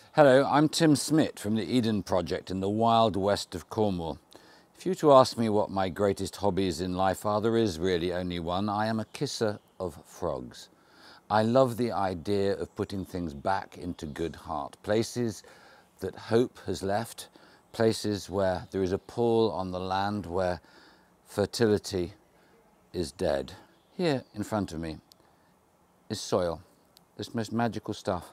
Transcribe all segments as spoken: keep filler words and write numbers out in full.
Hello, I'm Tim Smit from the Eden Project in the wild west of Cornwall. If you were to ask me what my greatest hobbies in life are, there is really only one. I am a kisser of frogs. I love the idea of putting things back into good heart, places that hope has left, places where there is a pull on the land where fertility is dead. Here in front of me is soil, this most magical stuff.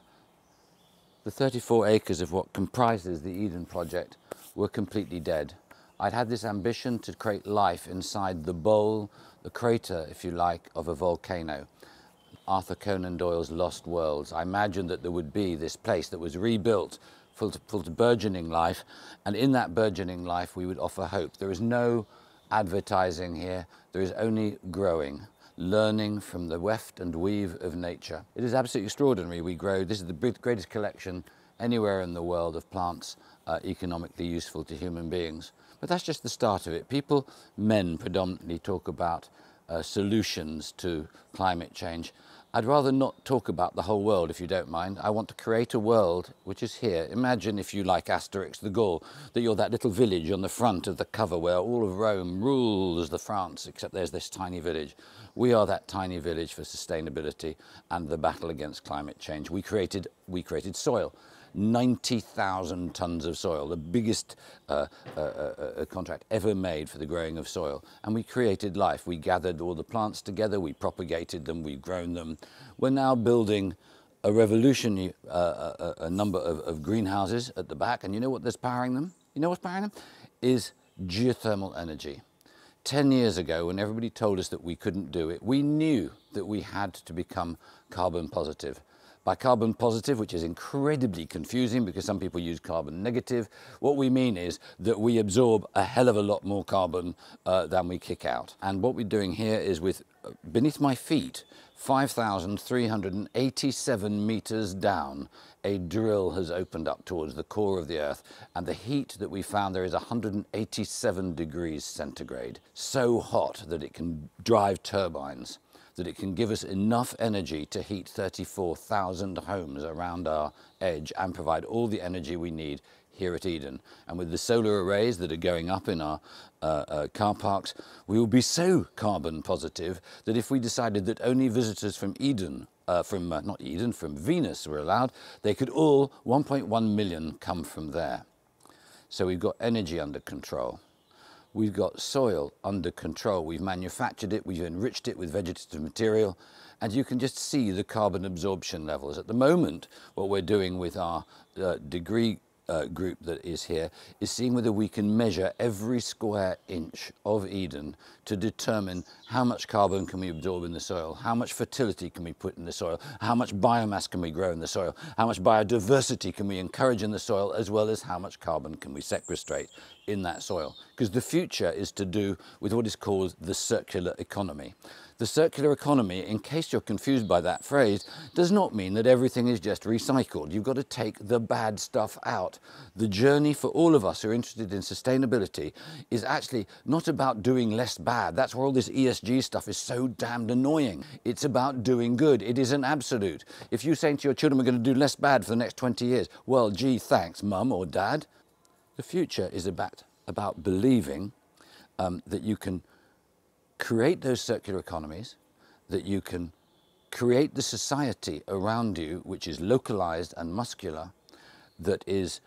The thirty-four acres of what comprises the Eden Project were completely dead. I'd had this ambition to create life inside the bowl, the crater, if you like, of a volcano. Arthur Conan Doyle's Lost Worlds. I imagined that there would be this place that was rebuilt, full to, full to burgeoning life, and in that burgeoning life we would offer hope. There is no advertising here, there is only growing, learning from the weft and weave of nature. It is absolutely extraordinary. We grow, this is the greatest collection anywhere in the world of plants uh, economically useful to human beings. But that's just the start of it. People, men predominantly, talk about uh, solutions to climate change. I'd rather not talk about the whole world, if you don't mind. I want to create a world which is here. Imagine, if you like Asterix the Gaul, that you're that little village on the front of the cover where all of Rome rules the France, except there's this tiny village. We are that tiny village for sustainability and the battle against climate change. We created, we created soil. ninety thousand tons of soil, the biggest uh, uh, uh, contract ever made for the growing of soil. And we created life. We gathered all the plants together, we propagated them, we've grown them. We're now building a revolutionary uh, a, a number of, of greenhouses at the back. And you know what is powering them? You know what's powering them? Is geothermal energy. Ten years ago, when everybody told us that we couldn't do it, we knew that we had to become carbon positive. By carbon positive, which is incredibly confusing because some people use carbon negative, what we mean is that we absorb a hell of a lot more carbon uh, than we kick out. And what we're doing here is with, uh, beneath my feet, five thousand three hundred eighty-seven meters down, a drill has opened up towards the core of the earth, and the heat that we found there is one hundred eighty-seven degrees centigrade, so hot that it can drive turbines, that it can give us enough energy to heat thirty-four thousand homes around our edge and provide all the energy we need here at Eden. And with the solar arrays that are going up in our uh, uh, car parks, we will be so carbon positive that if we decided that only visitors from Eden, uh, from, uh, not Eden, from Venus were allowed, they could all, one point one million, come from there. So we've got energy under control. We've got soil under control. We've manufactured it, we've enriched it with vegetative material, and you can just see the carbon absorption levels. At the moment, what we're doing with our uh, degree uh, group that is here is seeing whether we can measure every square inch of Eden to determine how much carbon can we absorb in the soil, how much fertility can we put in the soil, how much biomass can we grow in the soil, how much biodiversity can we encourage in the soil, as well as how much carbon can we sequestrate in that soil. Because the future is to do with what is called the circular economy. The circular economy, in case you're confused by that phrase, does not mean that everything is just recycled. You've got to take the bad stuff out. The journey for all of us who are interested in sustainability is actually not about doing less bad. That's where all this E S G stuff is so damned annoying. It's about doing good. It is an absolute. If you say to your children, we're going to do less bad for the next twenty years, well, gee, thanks, mum or dad. The future is about, about believing um, that you can create those circular economies, that you can create the society around you which is localized and muscular, that is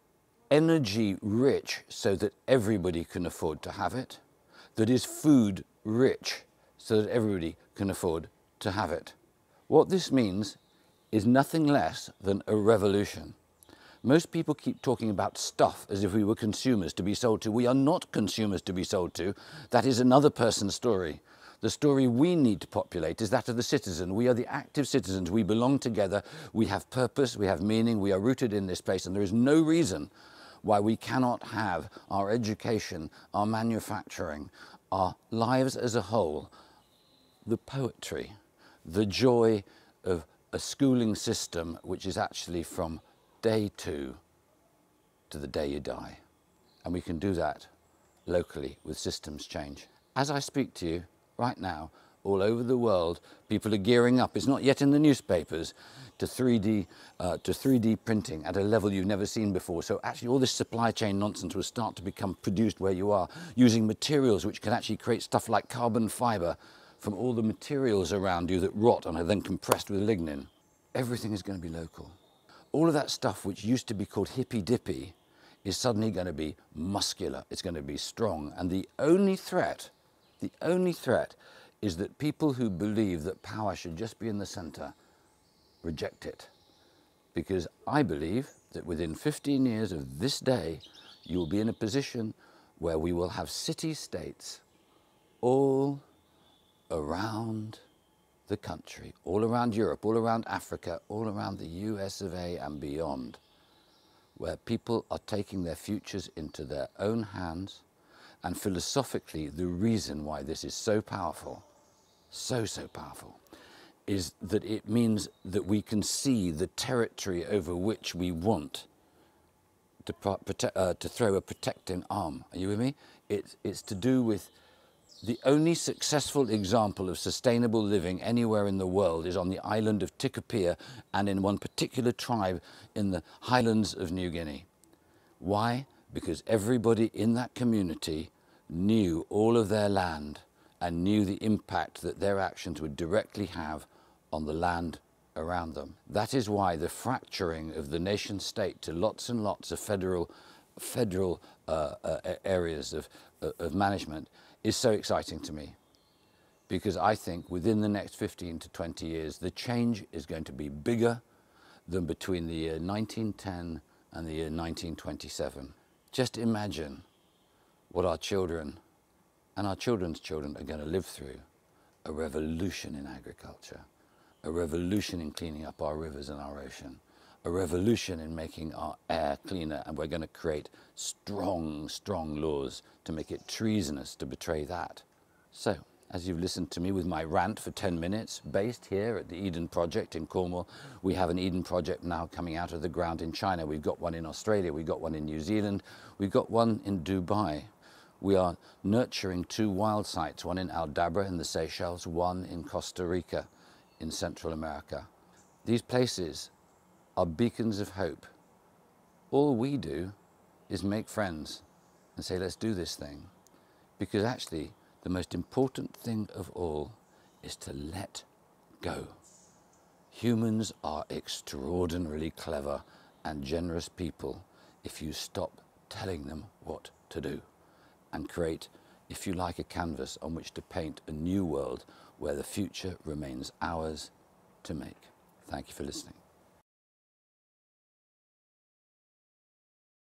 energy rich so that everybody can afford to have it, that is food rich so that everybody can afford to have it. What this means is nothing less than a revolution. Most people keep talking about stuff as if we were consumers to be sold to. We are not consumers to be sold to. That is another person's story. The story we need to populate is that of the citizen. We are the active citizens. We belong together. We have purpose. We have meaning. We are rooted in this place. And there is no reason why we cannot have our education, our manufacturing, our lives as a whole, the poetry, the joy of a schooling system which is actually from day two to the day you die. And we can do that locally with systems change. As I speak to you right now, all over the world, people are gearing up. It's not yet in the newspapers, to three D, uh, to three D printing at a level you've never seen before. So actually all this supply chain nonsense will start to become produced where you are, using materials which can actually create stuff like carbon fibre from all the materials around you that rot and are then compressed with lignin. Everything is going to be local. All of that stuff which used to be called hippy-dippy is suddenly going to be muscular, it's going to be strong. And the only threat, the only threat is that people who believe that power should just be in the centre reject it. Because I believe that within fifteen years of this day, you will be in a position where we will have city-states all around the country, all around Europe, all around Africa, all around the U S of A and beyond, where people are taking their futures into their own hands. And philosophically, the reason why this is so powerful, so, so powerful, is that it means that we can see the territory over which we want to, prote uh, to throw a protecting arm. Are you with me? It, it's to do with the only successful example of sustainable living anywhere in the world is on the island of Tikopia and in one particular tribe in the highlands of New Guinea. Why? Because everybody in that community knew all of their land and knew the impact that their actions would directly have on the land around them. That is why the fracturing of the nation state to lots and lots of federal, federal uh, uh, areas of, uh, of management is so exciting to me. Because I think within the next fifteen to twenty years, the change is going to be bigger than between the year nineteen ten and the year nineteen twenty-seven. Just imagine what our children and our children's children are going to live through. A revolution in agriculture, a revolution in cleaning up our rivers and our ocean, a revolution in making our air cleaner, and we're going to create strong, strong laws to make it treasonous to betray that. So, as you've listened to me with my rant for ten minutes, based here at the Eden Project in Cornwall, we have an Eden Project now coming out of the ground in China. We've got one in Australia, we've got one in New Zealand, we've got one in Dubai. We are nurturing two wild sites, one in Endeavour in the Seychelles, one in Costa Rica in Central America. These places are beacons of hope. All we do is make friends and say, let's do this thing. Because actually, the most important thing of all is to let go. Humans are extraordinarily clever and generous people if you stop telling them what to do and create, if you like, a canvas on which to paint a new world where the future remains ours to make. Thank you for listening.